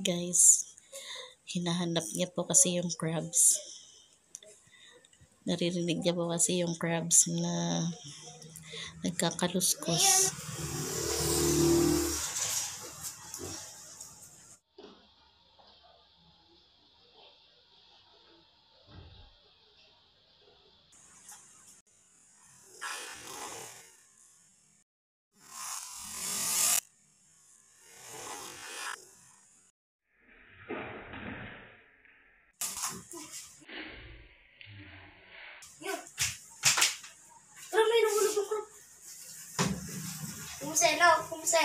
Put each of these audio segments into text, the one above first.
guys. Hinahanap niya po kasi yung crabs. Naririnig niya po kasi yung crabs na nagkakaluskos. Kumse.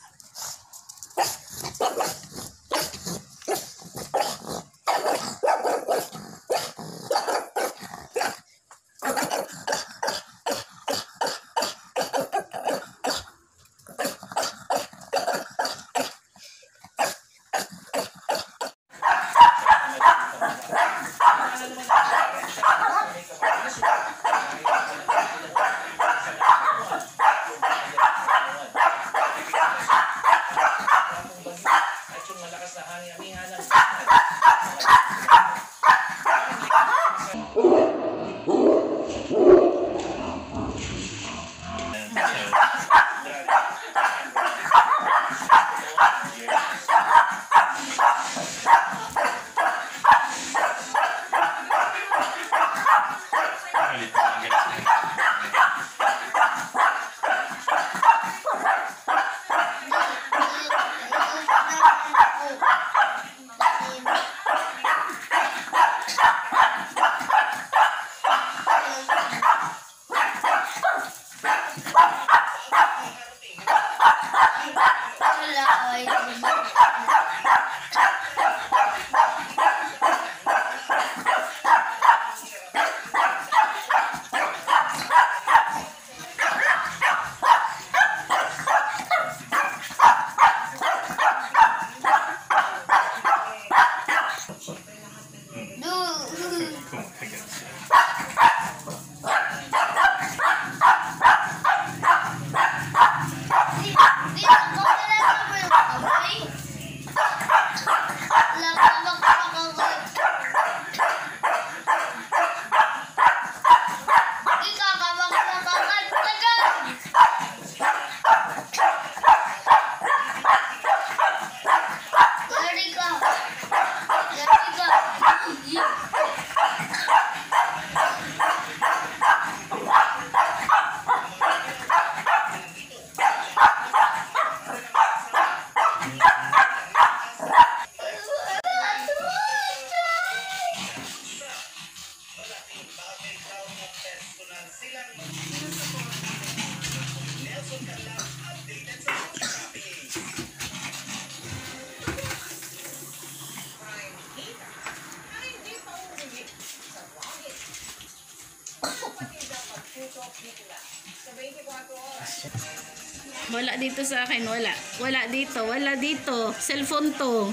Wala dito sa akin, wala. Wala dito, wala dito. Cellphone to.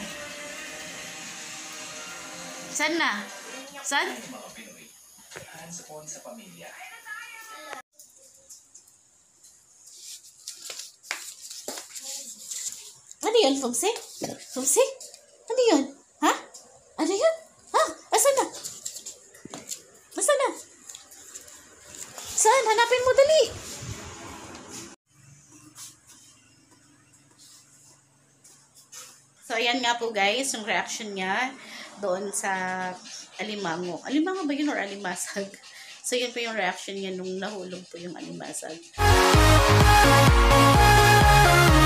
Saan na? Saan? Ano yun, Fumsi? Fumsi? Ano yun? Ha? Ano yun? Ha? Asan na? Asan na? Saan? Hanapin mo, dali. So, ayan nga po guys, yung reaction niya doon sa alimango. Alimango ba yun or alimasag? So, yun po yung reaction niya nung nahulog po yung alimasag.